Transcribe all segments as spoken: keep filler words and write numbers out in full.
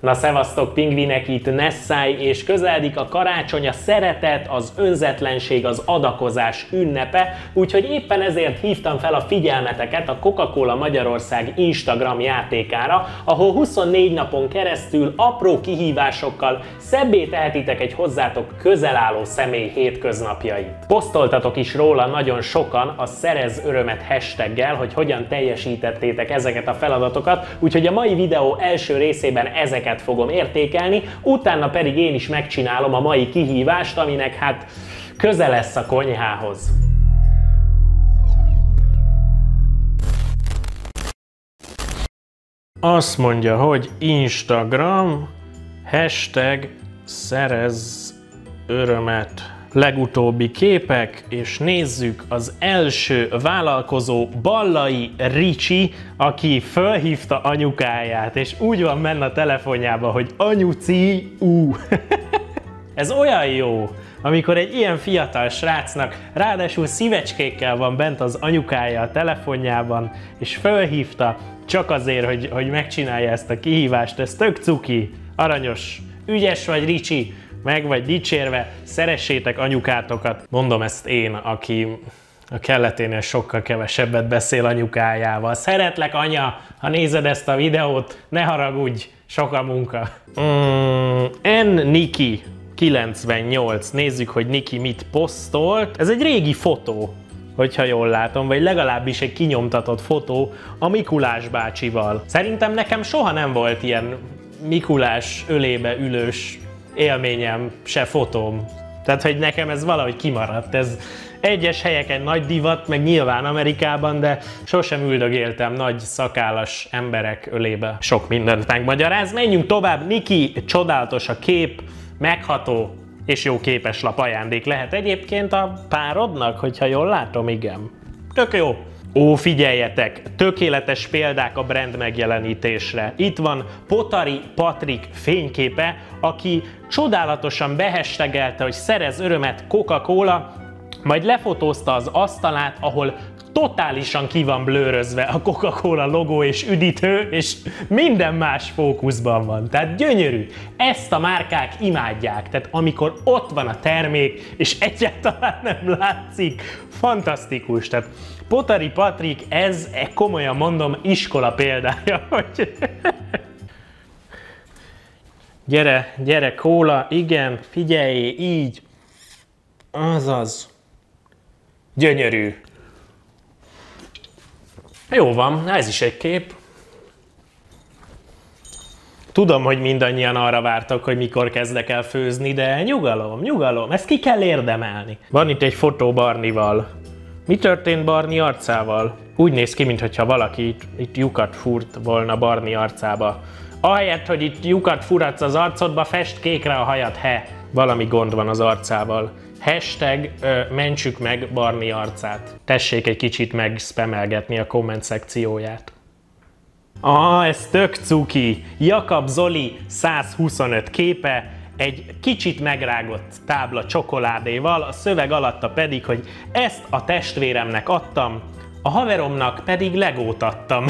Na szevasztok pingvinek, itt Nessai, és közeledik a karácsony, a szeretet, az önzetlenség, az adakozás ünnepe, úgyhogy éppen ezért hívtam fel a figyelmeteket a Coca-Cola Magyarország Instagram játékára, ahol huszonnégy napon keresztül apró kihívásokkal szebbé tehetitek egy hozzátok közel álló személy hétköznapjait. Posztoltatok is róla nagyon sokan a Szerezz Örömet hashtaggel, hogy hogyan teljesítettétek ezeket a feladatokat, úgyhogy a mai videó első részében ezeket fogom értékelni, utána pedig én is megcsinálom a mai kihívást, aminek hát közel lesz a konyhához. Azt mondja, hogy Instagram, hashtag Szerezz Örömet. Legutóbbi képek, és nézzük az első vállalkozó Ballai Ricsi, aki fölhívta anyukáját, és úgy van benne a telefonjában, hogy anyuci ú. Ez olyan jó, amikor egy ilyen fiatal srácnak ráadásul szívecskékkel van bent az anyukája a telefonjában, és fölhívta csak azért, hogy, hogy megcsinálja ezt a kihívást. Ez tök cuki, aranyos, ügyes vagy Ricsi, meg vagy dicsérve, szeressétek anyukátokat. Mondom ezt én, aki a kelleténél sokkal kevesebbet beszél anyukájával. Szeretlek, anya, ha nézed ezt a videót, ne haragudj, sok a munka. Mm, N. Niki kilencvennyolc, nézzük, hogy Niki mit posztolt. Ez egy régi fotó, hogyha jól látom, vagy legalábbis egy kinyomtatott fotó a Mikulás bácsival. Szerintem nekem soha nem volt ilyen Mikulás ölébe ülős élményem, se fotóm. Tehát, hogy nekem ez valahogy kimaradt. Ez egyes helyeken nagy divat, meg nyilván Amerikában, de sosem üldögéltem nagy szakállas emberek ölébe. Sok mindent megmagyaráz. Menjünk tovább. Niki, csodálatos a kép, megható és jó képeslap ajándék lehet egyébként a párodnak, hogyha jól látom, igen. Tök jó. Ó, figyeljetek! Tökéletes példák a brand megjelenítésre. Itt van Potari Patrik fényképe, aki csodálatosan behestegelte, hogy szerez örömet Coca-Cola, majd lefotózta az asztalát, ahol totálisan ki van blőrözve a Coca-Cola logó és üdítő, és minden más fókuszban van. Tehát gyönyörű. Ezt a márkák imádják. Tehát amikor ott van a termék, és egyáltalán nem látszik, fantasztikus. Tehát Potari Patrik, ez, komolyan mondom, iskola példája, hogy gyere, gyere, kóla, igen, figyelj, így, azaz, gyönyörű. Jó van, ez is egy kép. Tudom, hogy mindannyian arra vártak, hogy mikor kezdek el főzni, de nyugalom, nyugalom, ezt ki kell érdemelni. Van itt egy fotó Barnival. Mi történt Barni arcával? Úgy néz ki, mintha valaki itt, itt lyukat fúrt volna Barni arcába. Ahelyett, hogy itt lyukat furatsz az arcodba, fest kékre a hajad, he. Valami gond van az arcával. Hashtag ö, mentsük meg Barni arcát. Tessék egy kicsit megspamelgetni a komment szekcióját. Ah, ez tök cuki! Jakab Zoli százhuszonöt képe, egy kicsit megrágott tábla csokoládéval, a szöveg alatta pedig, hogy ezt a testvéremnek adtam, a haveromnak pedig legót adtam.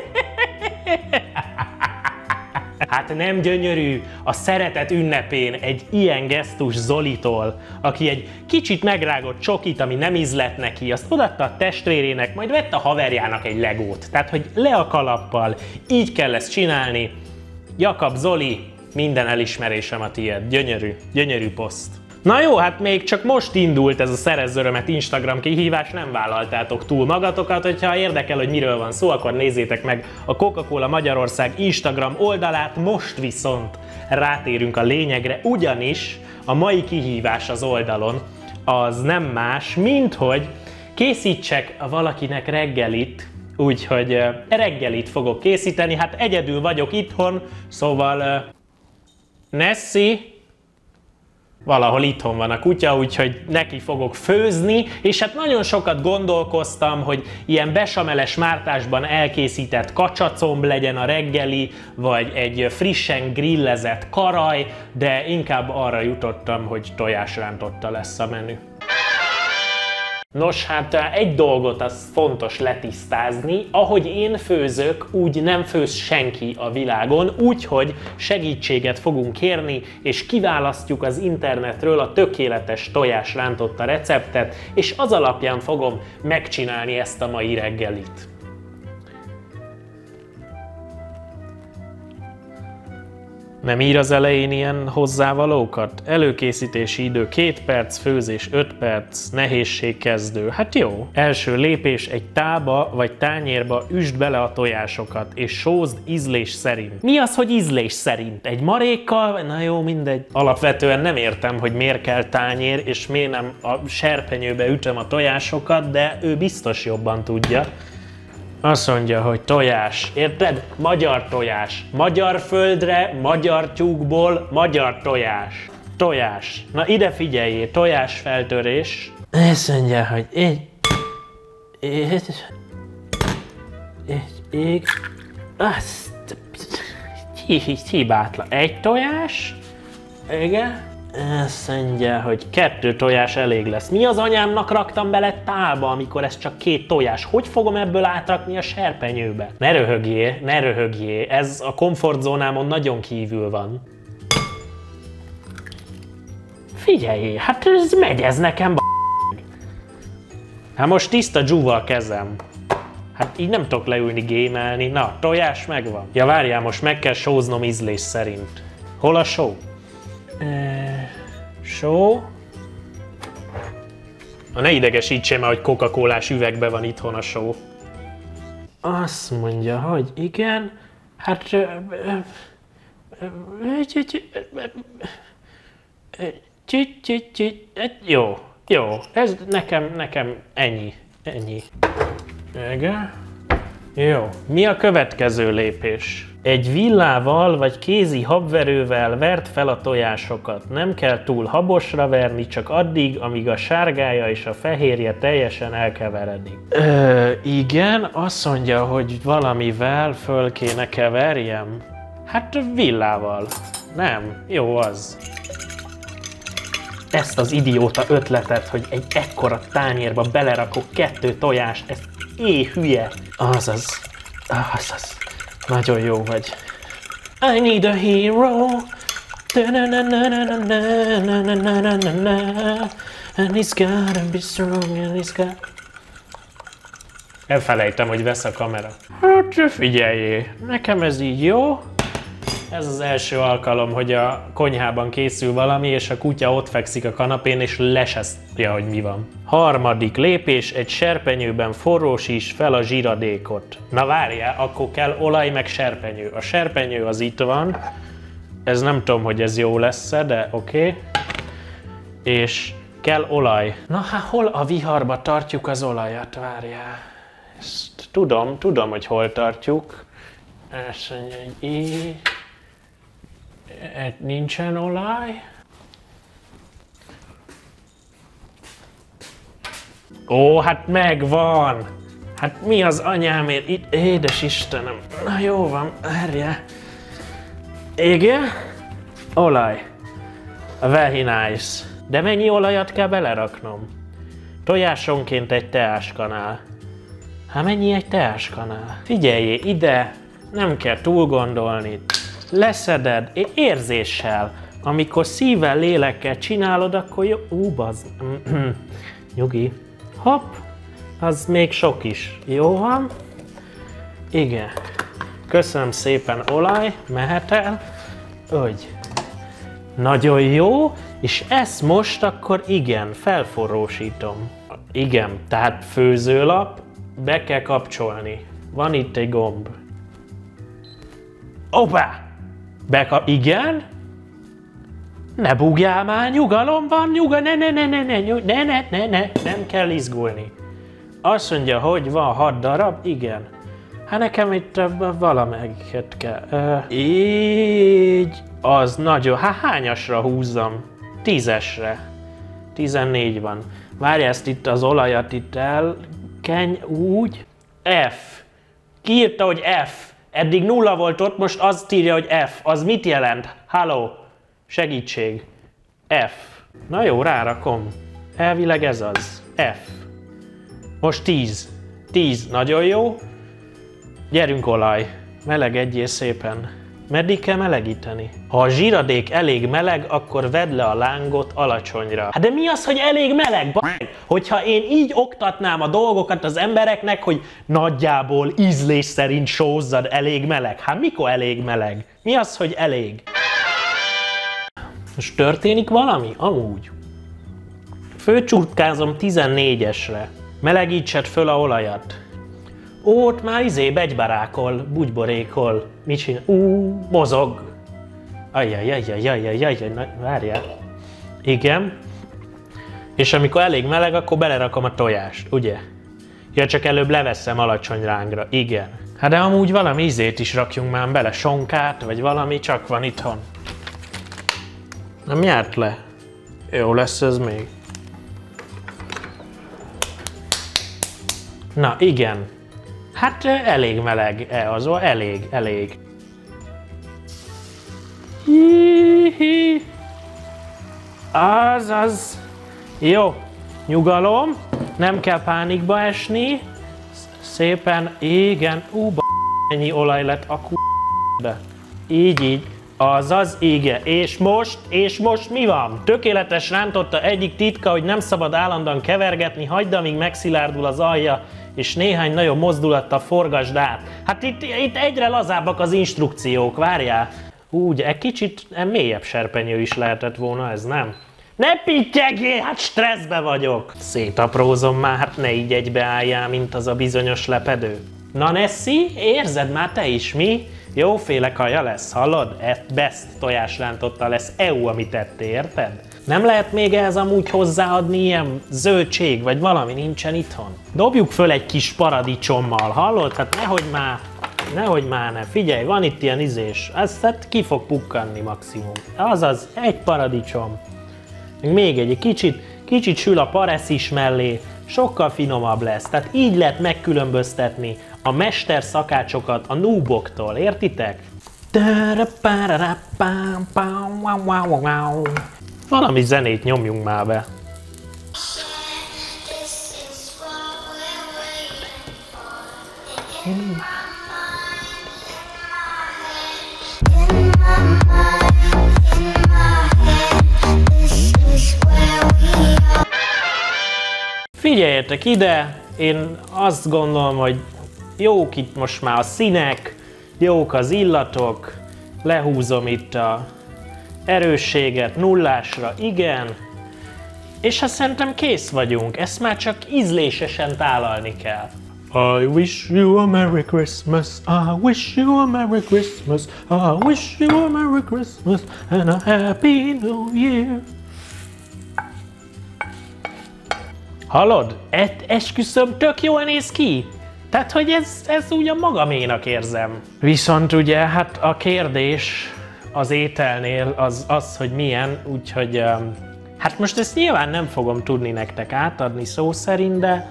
Hát nem gyönyörű a szeretet ünnepén egy ilyen gesztus Zolitól, aki egy kicsit megrágott csokit, ami nem ízlett neki, azt odaadta a testvérének, majd vett a haverjának egy legót. Tehát, hogy le a kalappal, így kell ezt csinálni. Jakab Zoli, minden elismerésem a tiéd. Gyönyörű, gyönyörű poszt. Na jó, hát még csak most indult ez a Szerezz Örömet Instagram kihívás, nem vállaltátok túl magatokat, hogyha érdekel, hogy miről van szó, akkor nézzétek meg a Coca-Cola Magyarország Instagram oldalát, most viszont rátérünk a lényegre, ugyanis a mai kihívás az oldalon az nem más, mint hogy készítsek valakinek reggelit, úgyhogy reggelit fogok készíteni, hát egyedül vagyok itthon, szóval Nessi valahol itthon van a kutya, úgyhogy neki fogok főzni, és hát nagyon sokat gondolkoztam, hogy ilyen besameles mártásban elkészített kacsacomb legyen a reggeli, vagy egy frissen grillezett karaj, de inkább arra jutottam, hogy tojásrántotta lesz a menü. Nos, hát egy dolgot az fontos letisztázni, ahogy én főzök, úgy nem főz senki a világon, úgyhogy segítséget fogunk kérni, és kiválasztjuk az internetről a tökéletes tojásrántotta receptet, és az alapján fogom megcsinálni ezt a mai reggelit. Nem ír az elején ilyen hozzávalókat? Előkészítési idő két perc, főzés öt perc, nehézség kezdő. Hát jó. Első lépés, egy tálba vagy tányérba üsd bele a tojásokat, és sózd ízlés szerint. Mi az, hogy ízlés szerint? Egy marékkal? Na jó, mindegy. Alapvetően nem értem, hogy miért kell tányér, és miért nem a serpenyőbe ütöm a tojásokat, de ő biztos jobban tudja. Azt mondja, hogy tojás. Érted? Magyar tojás. Magyar földre, magyar tyúkból, magyar tojás. Tojás. Na ide figyeljél, tojás feltörés. Azt mondja, hogy egy... Egy... Egy... Egy... Azt... Hibátlan. Egy tojás. Igen. Azt mondja, hogy kettő tojás elég lesz. Mi az anyámnak raktam bele tálba, amikor ez csak két tojás? Hogy fogom ebből átrakni a serpenyőbe? Ne röhögjél, ne röhögjél. Ez a komfortzónámon nagyon kívül van. Figyeljél, hát ez megy ez nekem, b***. Hát most tiszta dzsúval kezem. Hát így nem tudok leülni gémelni. Na, tojás megvan. Ja várjál, most meg kell sóznom ízlés szerint. Hol a só? Só. Ne idegesítsen már, hogy Coca-Colás üvegben van itthon a só. Azt mondja, hogy igen, hát... Jó, jó, ez nekem, nekem ennyi, ennyi. Igen. Jó, mi a következő lépés? Egy villával vagy kézi habverővel verd fel a tojásokat. Nem kell túl habosra verni, csak addig, amíg a sárgája és a fehérje teljesen elkeveredik. Ö, igen, azt mondja, hogy valamivel föl kéne keverjem. Hát villával. Nem, jó az. Ezt az idióta ötletet, hogy egy ekkora tányérba belerakok kettő tojást, ez éh hülye. Azaz, azaz. Nagyon jó vagy. I need a hero. And he's gotta be strong and he's got... Elfelejtem, hogy vesz a kamera. Hát figyeljél, nekem ez így jó. Ez az első alkalom, hogy a konyhában készül valami, és a kutya ott fekszik a kanapén, és lesesztja, hogy mi van. Harmadik lépés, egy serpenyőben forrósíts fel a zsiradékot. Na várjál, akkor kell olaj meg serpenyő. A serpenyő az itt van. Ez nem tudom, hogy ez jó lesz-e, de oké. Okay. És kell olaj. Na hát hol a viharba tartjuk az olajat? Várjál. Ezt tudom, tudom, hogy hol tartjuk. Ezt mondja, hogy így. Nincsen olaj. Ó, hát megvan! Hát mi az anyámért itt? Édes Istenem! Na jó van, várjál. Igen? Olaj. Very nice. De mennyi olajat kell beleraknom? Tojásonként egy teáskanál. Hát mennyi egy teáskanál? Figyeljé, ide nem kell túl gondolni. Leszeded érzéssel. Amikor szívvel, lélekkel csinálod, akkor jó... Ú, bazd. Nyugi. Hopp. Az még sok is. Jó van? Igen. Köszönöm szépen, olaj. Mehet el. Úgy. Nagyon jó. És ezt most akkor igen, felforrósítom. Igen, tehát főzőlap. Be kell kapcsolni. Van itt egy gomb. Hoppá! Beka... Igen? Ne bugjál már, nyugalom van, nyuga, ne, ne, ne, ne, ne, ne, ne, ne, ne, ne, nem kell izgulni. Azt mondja, hogy van hat darab, igen. Hát nekem itt valamelyiket kell. Uh, így, az nagyon, hát hányasra húzzam? Tízesre. Tizennégy van. Várj, ezt itt az olajat itt el, keny, úgy. F. Ki írta, hogy F? Eddig nulla volt ott, most azt írja, hogy F. Az mit jelent? Halló? Segítség. F. Na jó, rárakom. Elvileg ez az. F. Most tíz. tíz. Nagyon jó. Gyerünk olaj. Melegedjél szépen. Meddig kell melegíteni? Ha a zsíradék elég meleg, akkor vedd le a lángot alacsonyra. Hát de mi az, hogy elég meleg? B***? Hogyha én így oktatnám a dolgokat az embereknek, hogy nagyjából ízlés szerint sózzad, elég meleg. Hát mikor elég meleg? Mi az, hogy elég? Most történik valami? Amúgy. Főcsurtkázom tizennégyesre. Melegítsed föl a olajat. Ó, ott már izé begybarákol, bugyborékol. Mit csinál? Ú, mozog. Ajjajjajjajjajjajjaj, várjál. Igen. És amikor elég meleg, akkor belerakom a tojást, ugye? Ja, csak előbb leveszem alacsony rángra. Igen. Hát de amúgy valami ízét is rakjunk már bele, sonkát, vagy valami, csak van itthon. Nem járt le. Jó lesz ez még. Na, igen. Hát elég meleg, az elég, elég. Hihi. Az-az. Jó, nyugalom, nem kell pánikba esni. Szépen, igen, ú, b***, ennyi olaj lett a k***be. Így, így. Azaz, igen. És most, és most mi van? Tökéletes rántotta egyik titka, hogy nem szabad állandóan kevergetni, hagyd, amíg megszilárdul az alja, és néhány nagyobb mozdulattal forgasd át. Hát itt, itt egyre lazábbak az instrukciók, várjál. Úgy, egy kicsit mélyebb serpenyő is lehetett volna, ez nem? Ne pittyegjél, hát stresszbe vagyok. Szétaprózom már, hát ne így egybeálljál, mint az a bizonyos lepedő. Na Nessi, érzed már te is, mi? Jóféle kaja lesz, hallod? Best tojásrántotta lesz é u, amit tettél, érted? Nem lehet még ehhez amúgy hozzáadni ilyen zöldség, vagy valami nincsen itthon? Dobjuk föl egy kis paradicsommal, hallod? Hát nehogy már, nehogy már ne. Figyelj, van itt ilyen izés, ezt hát ki fog pukkanni maximum. Azaz, egy paradicsom. Még egy, egy kicsit, kicsit sül a paresz is mellé, sokkal finomabb lesz. Tehát így lehet megkülönböztetni a mester szakácsokat a nooboktól, értitek? Valami zenét nyomjunk már be. Figyeljetek ide, én azt gondolom, hogy jók itt most már a színek, jók az illatok, lehúzom itt a erősséget nullásra, igen, és azt szerintem kész vagyunk, ezt már csak ízlésesen tálalni kell. I wish you a Merry Christmas, I wish you a Merry Christmas, I wish you a Merry Christmas and a Happy New Year. Hallod? Et, esküszöm, tök jól néz ki. Tehát, hogy ez, ez úgy a magaménak érzem. Viszont ugye, hát a kérdés az ételnél az az, hogy milyen, úgyhogy um, hát most ezt nyilván nem fogom tudni nektek átadni szó szerint, de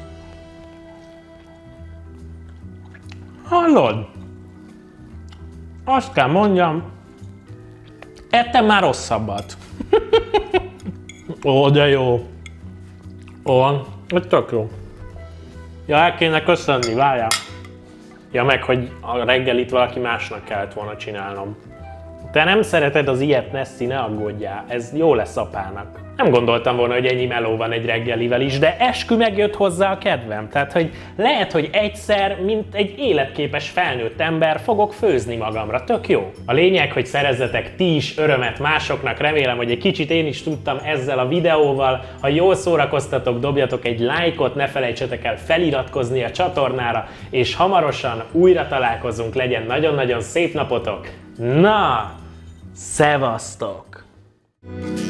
hallod? Azt kell mondjam, ettem már rosszabbat. Ó, de jó. Ó, ez tök jó. Ja, el kéne köszönni, várjál. Ja, meg, hogy a reggelit valaki másnak kellett volna csinálnom. Te nem szereted az ilyet, Nessi, ne aggódjál, ez jó lesz apának. Nem gondoltam volna, hogy ennyi meló van egy reggelivel is, de eskü megjött hozzá a kedvem. Tehát, hogy lehet, hogy egyszer, mint egy életképes felnőtt ember fogok főzni magamra, tök jó. A lényeg, hogy szerezzetek ti is örömet másoknak, remélem, hogy egy kicsit én is tudtam ezzel a videóval. Ha jól szórakoztatok, dobjatok egy lájkot, ne felejtsetek el feliratkozni a csatornára, és hamarosan újra találkozunk, legyen nagyon-nagyon szép napotok. Na, szevasztok!